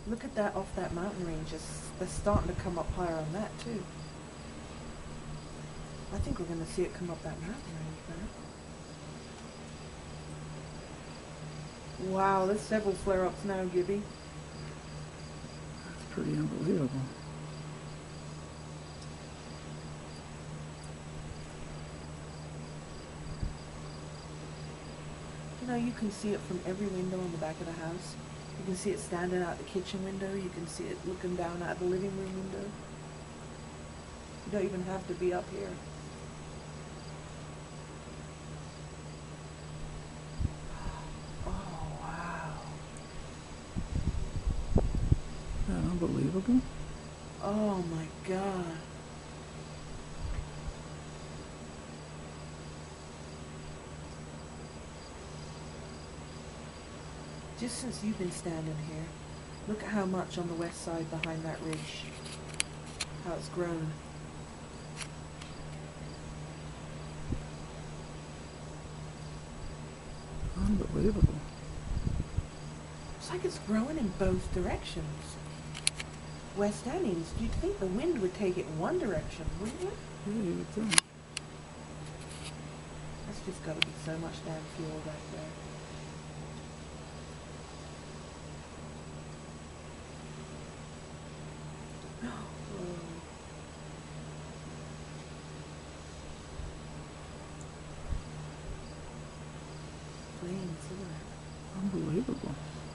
Look at that off that mountain range. They're starting to come up higher on that too. I think we're going to see it come up that mountain range, man. Wow, there's several flare-ups now, Gibby. That's pretty unbelievable. You know, you can see it from every window on the back of the house. You can see it standing out the kitchen window. You can see it looking down at the living room window. You don't even have to be up here. Oh, wow. Is that unbelievable? Oh, my God. Just since you've been standing here, look at how much on the west side behind that ridge. How it's grown. Unbelievable. It's like it's growing in both directions. West and east. You'd think the wind would take it in one direction, wouldn't you? Yeah, you would think. That's just gotta be so much damn fuel back there. Whoa. Flames, look at that. Unbelievable.